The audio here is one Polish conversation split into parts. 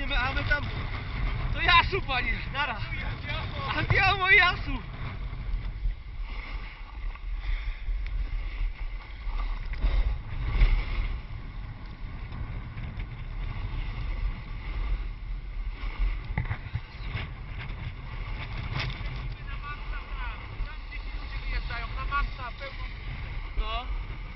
jedziemy, a my tam... To Jasu, panie, nara. Andiamo Jasu. No.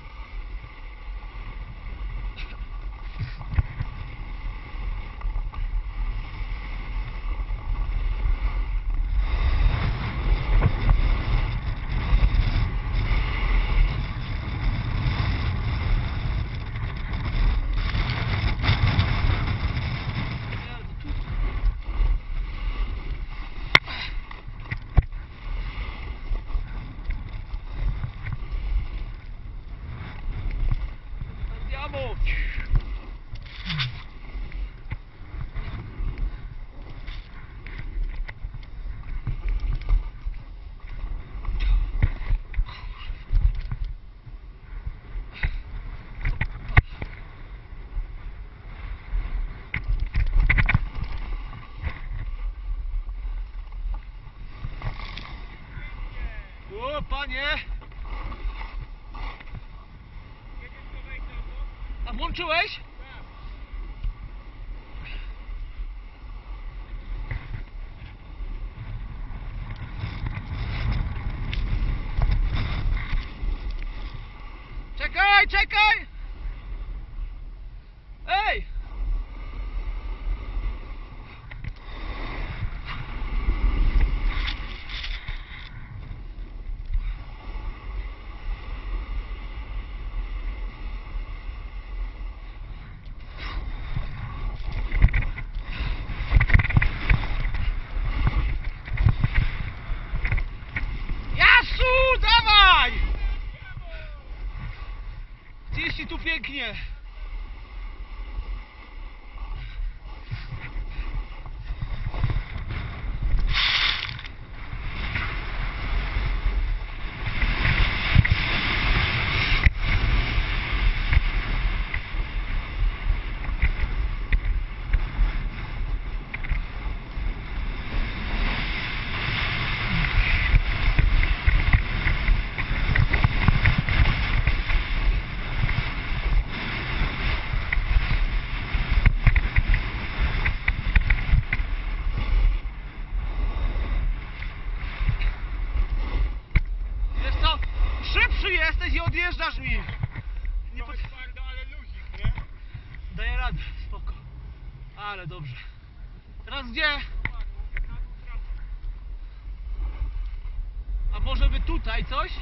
Andiamo. O, panie! A włączyłeś? Czekaj, czekaj! Ej! Jasu, dawaj! Gdzieś ci tu pięknie. Szybszy jesteś i odjeżdżasz mi. Nie Trochę twardo, ale luzik, nie? Daję radę, spoko. Ale dobrze. Teraz gdzie? A może by tutaj coś?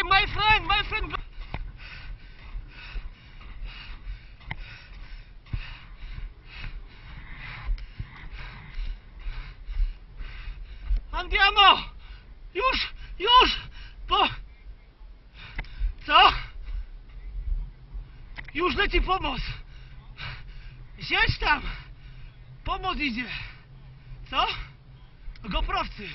my friend. Andiamo! Już! Co? Już leci pomoc! Siedź tam! Pomoc idzie! Co? Goprowcy!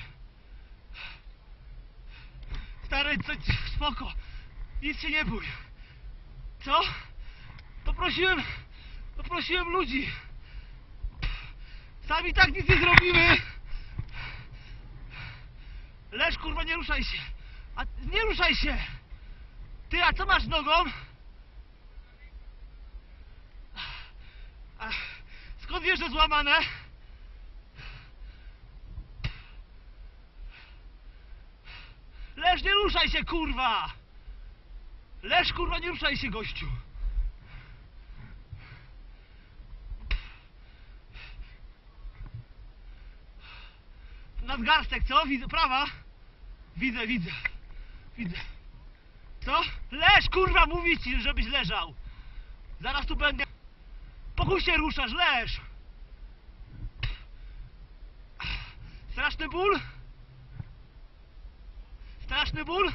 Stary, spoko! Nic się nie bój! Co? Poprosiłem ludzi! Sami tak nic nie zrobimy! Leż, kurwa, nie ruszaj się! Nie ruszaj się! Ty, a co masz nogą? Skąd wiesz, że złamane? Leż, nie ruszaj się, kurwa! Leż, kurwa, nie ruszaj się, gościu! Nadgarstek, co? Widzę, prawa? Widzę. Co? Leż, kurwa, mówi ci, żebyś leżał! Zaraz tu będę... Pokój się ruszasz, leż! Straszny ból? Straszny ból?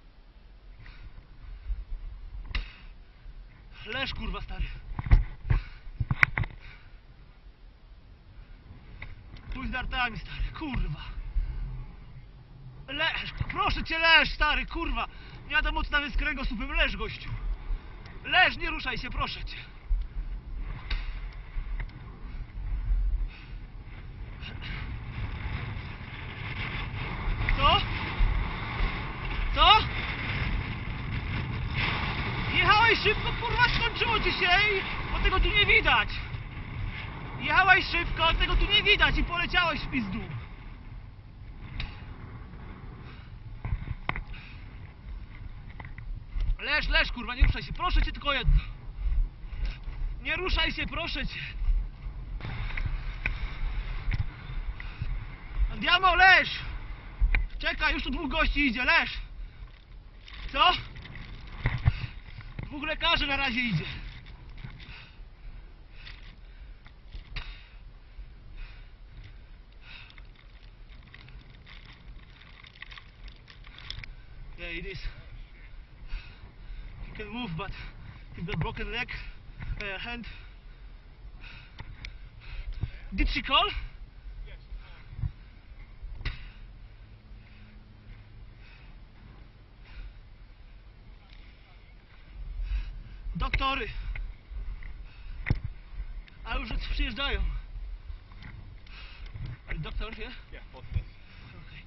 Leż, kurwa, stary. Pójdź z nartami, stary, kurwa. Leż, proszę cię, leż, stary, kurwa. Nie wiadomo, co tam jest z kręgosłupem, leż, gościu. Leż, nie ruszaj się, proszę cię. Co? Jechałeś szybko, kurwa, skończyło ci się bo tego tu nie widać. Jechałeś szybko, tego tu nie widać i poleciałeś w pizdu. Leż, kurwa, nie ruszaj się, proszę cię, tylko jedno. Nie ruszaj się, proszę cię. Andiamo, leż! Czekaj, już tu 2 gości idzie, leż! Co? 2 lekarzy na razie idzie. Yeah, it is. He can move, but he's got broken leg, hand. Did she call? Doktory! A już przyjeżdżają. Doktor, nie? Yeah, both of us. Okay.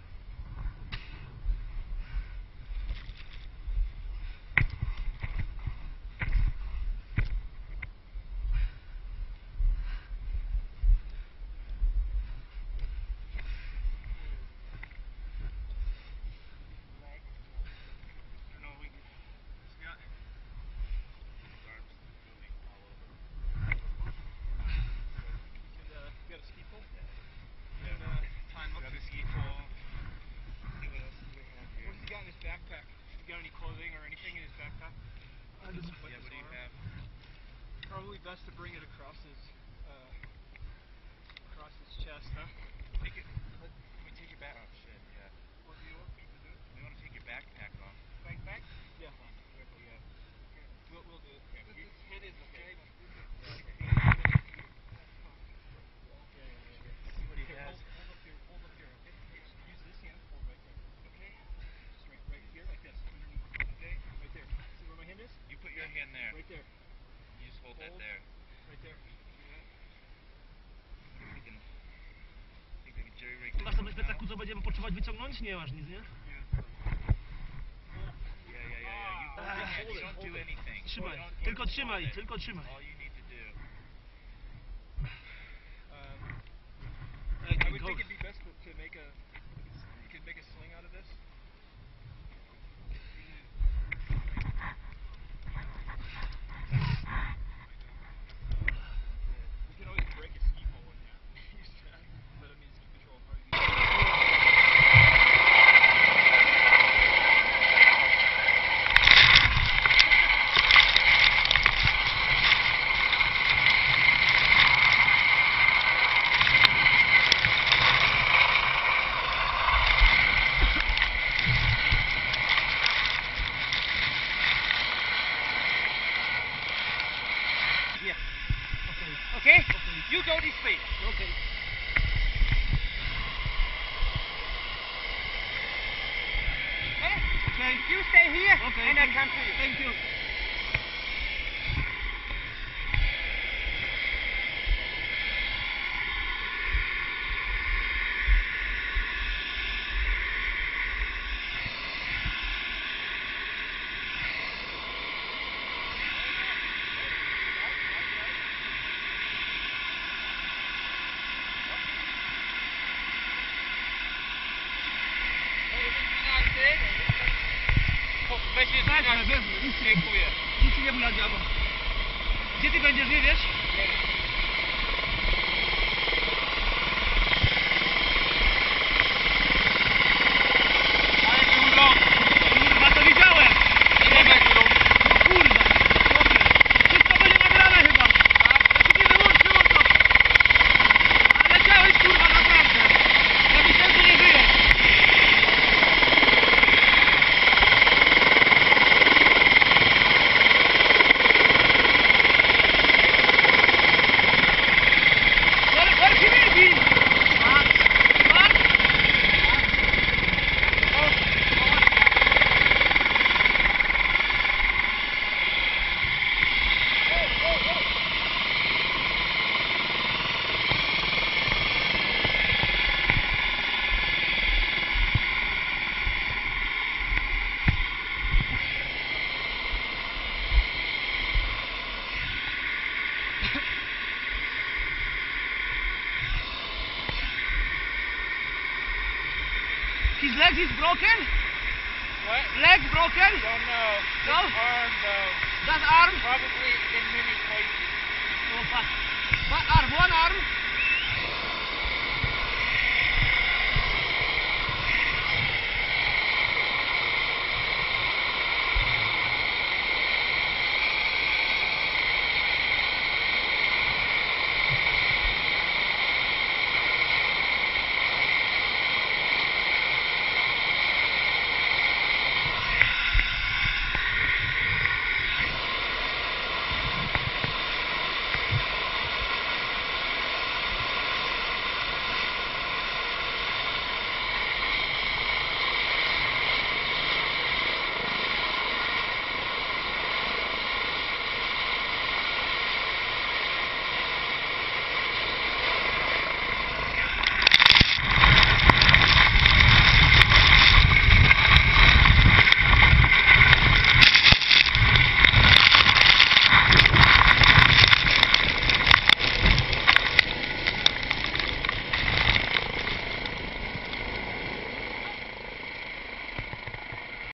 Backpack. You got any clothing or anything in his backpack? I don't know. Yeah, what do you have? Probably best to bring it across his chest, huh? Take it. Let me take your back. Oh shit, yeah. What do you want me to do? You want to take your backpack off? Backpack? Yeah. Careful, yeah. We'll do it. Okay. His head is okay. See what he has. Hold up here, okay? Use this hand. Hold right there. Okay? Just right here, like this. Underneath. Okay? Right there. See where my hand is? You put your hand there. Right there. You just hold that there. Right there. We can jerry rig. Masz tam plecaku, co będziemy potrzebować wyciągnąć? Nie masz nic, nie? Yeah. You don't do anything. Trzymaj, Don't tylko hold trzymaj, it. tylko trzymaj. All you need to do. I would think it'd be best to make a. You could make a sling out of this. We can always break a ski pole in there. Use that, but it means keep control of how you. go this way. Okay. Okay? Okay. You stay here, Okay. and I come to you. Thank you. Weź Tak, na wezmę. dziękuję. Nic ci nie wladzia, bo... Gdzie ty będziesz, nie wiesz? Ale tu rok. Kurwa, to widziałem! Nie wiem jak rok. No kurwa! Chłopie. Wszystko będzie nagrane chyba! Tak? Jak się nie wyłączyło to... Ale leciałeś kurwa naprawdę! Ja myślałem, że nie żyjesz! Where can it be? Mark? His leg is broken? What? Leg broken? Don't know. No? His arm though. That arm? Probably in many places. Oh fuck. What arm? One arm?